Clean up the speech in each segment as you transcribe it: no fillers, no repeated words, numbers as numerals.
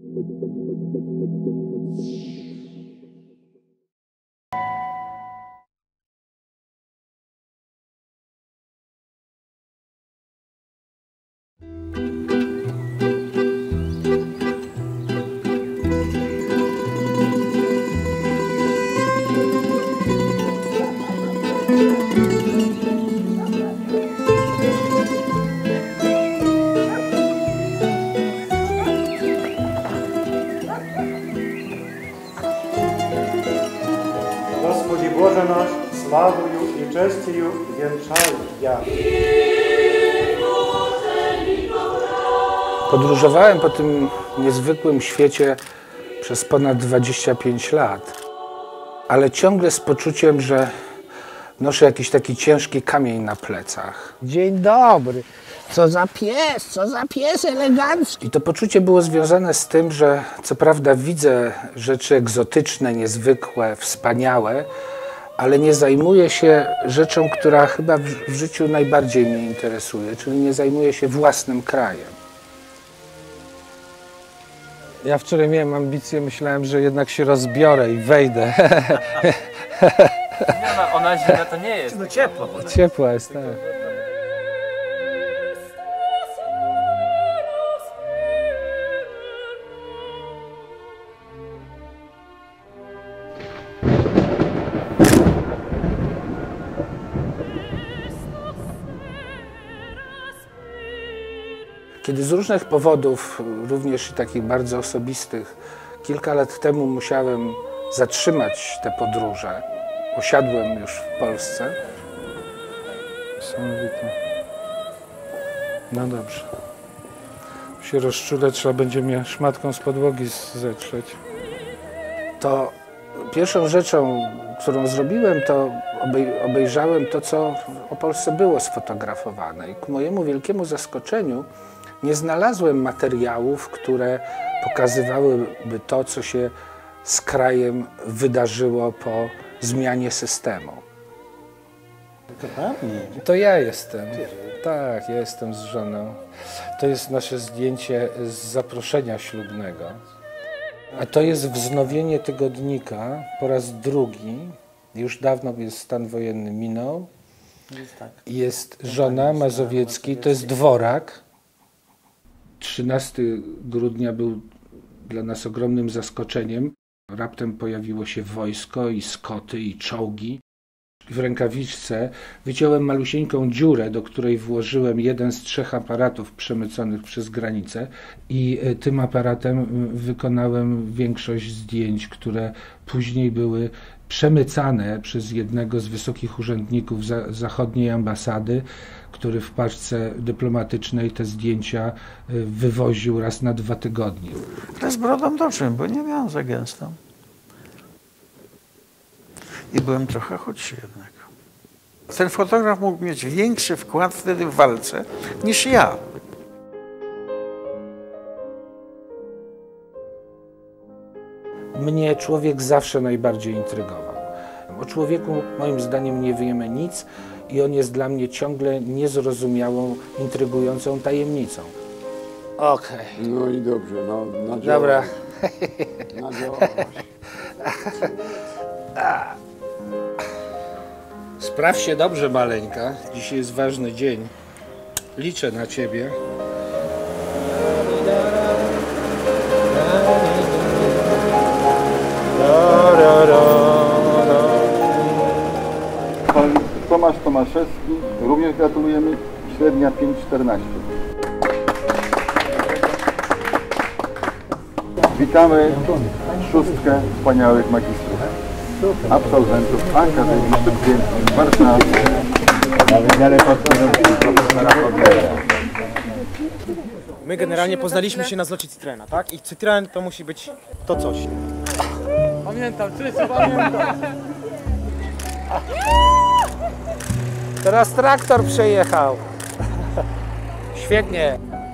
Господи Боже наш, славою и честью венчай я. Podróżowałem po tym niezwykłym świecie przez ponad 25 lat, ale ciągle z poczuciem, że noszę jakiś taki ciężki kamień na plecach. Dzień dobry. Co za pies elegancki. I to poczucie było związane z tym, że co prawda widzę rzeczy egzotyczne, niezwykłe, wspaniałe, ale nie zajmuję się rzeczą, która chyba w życiu najbardziej mnie interesuje, czyli nie zajmuję się własnym krajem. Ja wczoraj miałem ambicje, myślałem, że jednak się rozbiorę i wejdę. Nie ma, ona zimna to nie jest. No ciepło. Ciepła jest, tak. Kiedy z różnych powodów, również takich bardzo osobistych, kilka lat temu musiałem zatrzymać te podróże, osiadłem już w Polsce. Niesamowite. No dobrze. Się rozczulę, trzeba będzie mnie szmatką z podłogi zetrzeć. To pierwszą rzeczą, którą zrobiłem, to obejrzałem to, co o Polsce było sfotografowane. I ku mojemu wielkiemu zaskoczeniu nie znalazłem materiałów, które pokazywałyby to, co się z krajem wydarzyło po zmianie systemu. To ja jestem. Tak, ja jestem z żoną. To jest nasze zdjęcie z zaproszenia ślubnego. A to jest wznowienie tygodnika po raz drugi. Już dawno jest stan wojenny minął. Jest żona Mazowiecki, to jest dworak. 13 grudnia był dla nas ogromnym zaskoczeniem. Raptem pojawiło się wojsko i skoty i czołgi. W rękawiczce wyciąłem malusieńką dziurę, do której włożyłem jeden z 3 aparatów przemyconych przez granicę i tym aparatem wykonałem większość zdjęć, które później były przemycane przez jednego z wysokich urzędników zachodniej ambasady, który w paczce dyplomatycznej te zdjęcia wywoził raz na 2 tygodnie. Ale z brodą do czym, bo nie miałem za gęstą. I byłem trochę chudszy jednak. Ten fotograf mógł mieć większy wkład wtedy w walce niż ja. Mnie człowiek zawsze najbardziej intrygował. O człowieku moim zdaniem nie wiemy nic i on jest dla mnie ciągle niezrozumiałą, intrygującą tajemnicą. Okej. No i dobrze, no nadziałaś. Dobra. Nadziałaś. Spraw się dobrze, maleńka. Dzisiaj jest ważny dzień. Liczę na ciebie. Pan Tomasz Tomaszewski, również gratulujemy. Średnia 5,14. Witamy 6 wspaniałych magistrów, absolwentów Akademii Sztuk Pięknych w Warszawie. Na wydziale podstawowych profesora Podlera. My generalnie poznaliśmy się na zlocie Citroena, tak? I Citroen to musi być to coś. Pamiętam, pamiętam. Teraz traktor przejechał. Świetnie.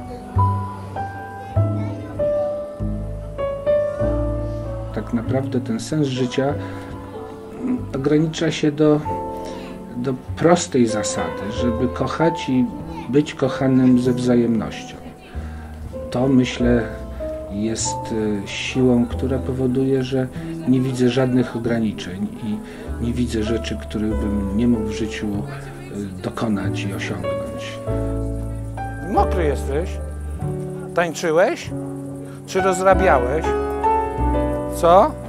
Tak naprawdę ten sens życia ogranicza się do prostej zasady, żeby kochać i być kochanym ze wzajemnością. To, myślę, jest siłą, która powoduje, że nie widzę żadnych ograniczeń i nie widzę rzeczy, których bym nie mógł w życiu dokonać i osiągnąć. Mokry jesteś? Tańczyłeś? Czy rozrabiałeś? Co?